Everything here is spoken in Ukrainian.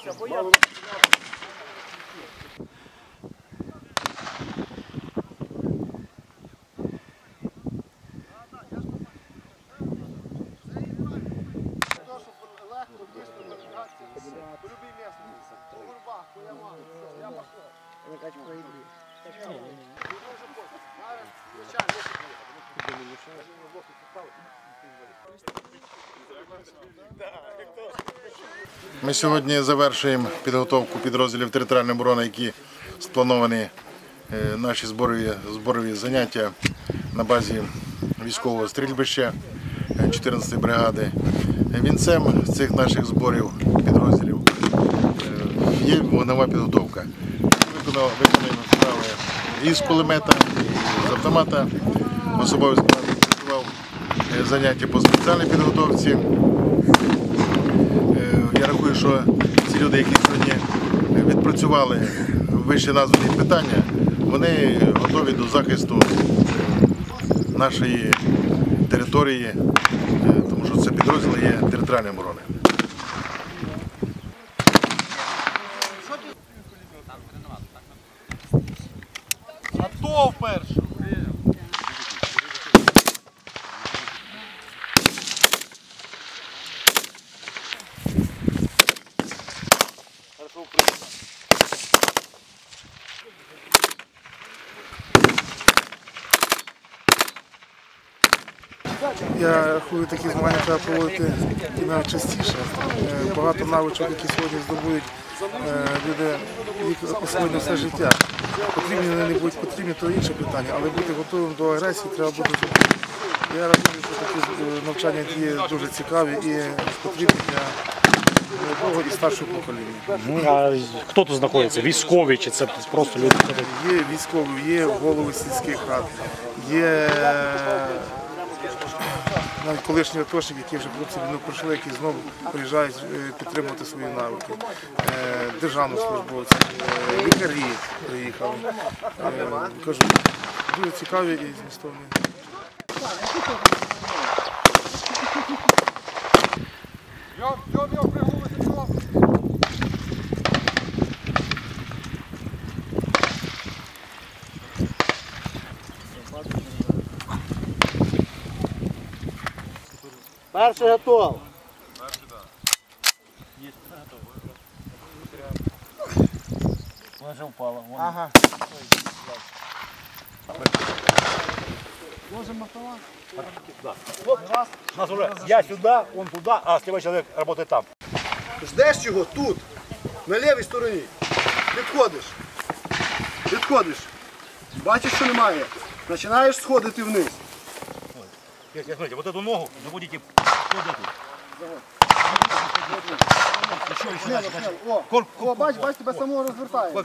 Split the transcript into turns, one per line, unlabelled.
боїться, бо я...
Ми сьогодні завершуємо підготовку підрозділів територіальної оборони, які сплановані наші зборові заняття на базі військового стрільбища 14-ї бригади. Вінцем цих наших зборів підрозділів є вогнева підготовка. Виконуємо вправи із кулемета, з автомата. Особовий склад відпрацював заняття по спеціальній підготовці. Я рахую, що ці люди, які сьогодні відпрацювали вище названі питання, вони готові до захисту нашої території, тому що це підрозділи є територіальної оборони.
Готов перший!
Я рахую, такі змагання треба проводити і навіть частіше. Багато навичок, які сьогодні здобують люди, їх освоєння все життя. Потрібні вони не будуть потрібні, то інше питання, але бути готовим до агресії треба бути. Я рахую, що такі навчання є дуже цікаві і потрібні для молодого і старшого покоління.
А хто тут знаходиться? Військові чи це просто люди?
Є військові, є голови сільських рад, є навіть колишні атошники, які вже хлопці війну пройшли, які знову приїжджають підтримувати свої навики. Державні службовці, лікарі приїхали. Кажу, дуже цікаві і змістовні.
Перший готов.
Вона вже впала.
Ага. Ложим автомат.
Нас уже, я сюда, он туда, а следующий человек работает там.
Ждеш його тут, на лівій стороні. Підходиш. Підходиш. Бачиш, що немає. Починаєш сходити вниз.
Смотрите, вот эту ногу заводите вот эту.
О, бач, тебе самого розвертає.